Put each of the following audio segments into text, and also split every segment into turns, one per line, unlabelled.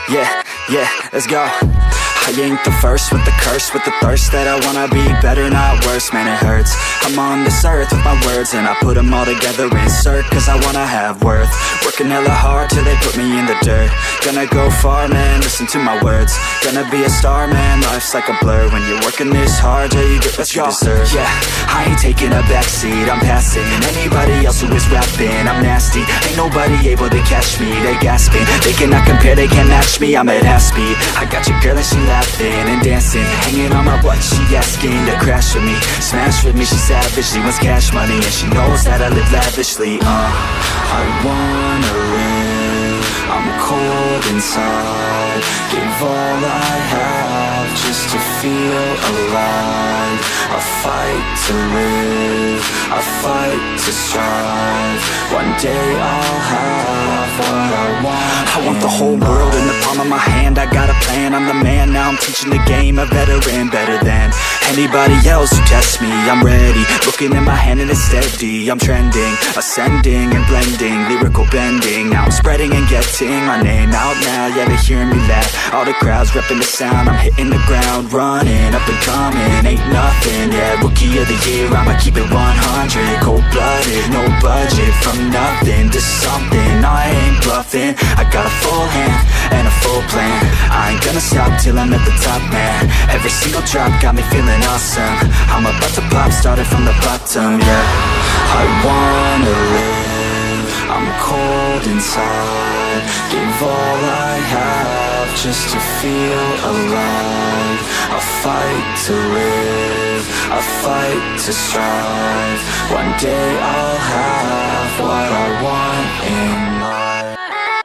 Yeah, let's go. I ain't the first with the curse, with the thirst that I wanna be better, not worse, man it hurts. I'm on this earth with my words and I put them all together, insert, cause I wanna have worth. Working hella hard till they put me in the dirt. Gonna go far, man, listen to my words. Gonna be a star, man, life's like a blur. When you're working this hard, yeah, you get what you deserve. Yeah, I ain't taking a backseat, I'm passing anybody else who is rapping. I'm nasty, ain't nobody able to catch me. They gasping, they cannot compare, they can't match me. I'm at half speed, I got your girl and she laughing and dancing, hanging on my butt, she asking to crash with me, smash with me, she savage, she wants cash money, and she knows that I live lavishly. I wanna live, I'm cold inside, gave all I have just to feel alive. I fight to live, I fight to strive, one day I'll have what I want. I want the whole world in the palm of my hand, I got a plan, I'm the man, now I'm teaching the game, a veteran, better than anybody else who tests me. I'm ready, looking in my hand and it's steady. I'm trending, ascending and blending, lyrical bending. Now I'm spreading and getting my name out now. Yeah, they hearing me laugh, all the crowds repping the sound. I'm hitting the ground, running, up and coming, ain't nothing. Yeah, rookie of the year, I'ma keep it 100. Cold-blooded, no budget, from nothing to something. I ain't bluffing, I got a full hand and a full plan. I ain't gonna stop till I'm at the top, man. Every single drop got me feeling awesome. I'm about to pop, started from the bottom, yeah. I wanna live, I'm cold inside, gave all I have just to feel alive. I fight to live, I fight to strive, one day I'll have what I want in life.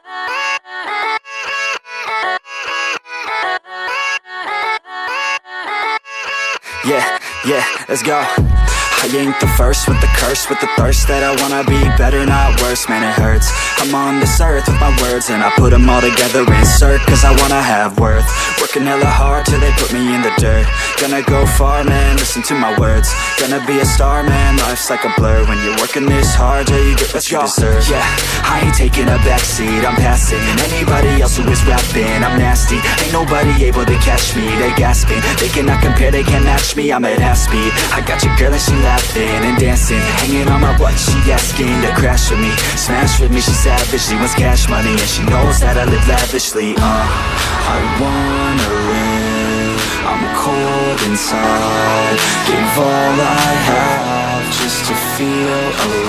Yeah, let's go. I ain't the first with the curse, with the thirst that I wanna be better, not worse, man it hurts. I'm on this earth with my words and I put them all together, insert, cause I wanna have worth. Working hella hard till they put me in the dirt. Gonna go far, man, listen to my words. Gonna be a star, man, life's like a blur. When you're working this hard, yeah, you get what you deserve. Yeah, I ain't taking a backseat, I'm passing anybody else who is rapping. I'm nasty, ain't nobody able to catch me. They gasping, they cannot compare, they can't match me. I'm at half speed, I got your girl and she laughing and dancing, hanging on my butt, she asking to crash with me, smash with me, she savage, she wants cash money, and she knows that I live lavishly. I wanna live, I'm cold inside, gave all I have just to feel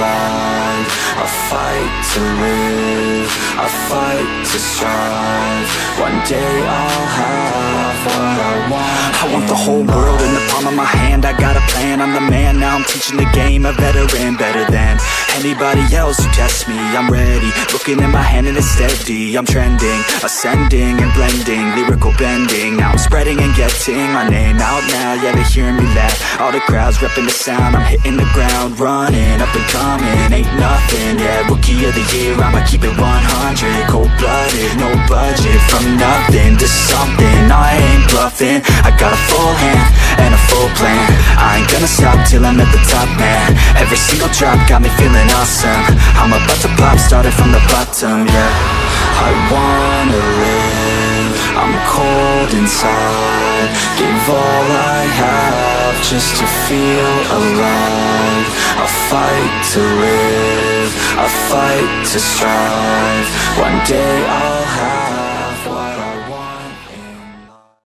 alive. I fight to live, I fight to strive, one day I'll have what I want. I want the whole world in the palm of my hand, I got a plan, I'm the man, now I'm teaching the game, a veteran, better than anybody else who tests me. I'm ready, looking in my hand and it's steady. I'm trending, ascending and blending, lyrical bending. Now I'm spreading and getting my name out now. Yeah, they hearing me laugh, all the crowds repping the sound. I'm hitting the ground, running, up and coming, ain't nothing. Yeah, rookie of the year, I'ma keep it 100. Cold-blooded, no budget, from nothing to something. I ain't bluffing, I got a full hand and a full plan. I ain't gonna stop till I'm at the top, man. Every single drop got me feeling awesome. I'm about to pop, started from the bottom, yeah. I wanna live, I'm cold inside, gave all I have just to feel alive. I fight to live, I fight to strive, one day I'll have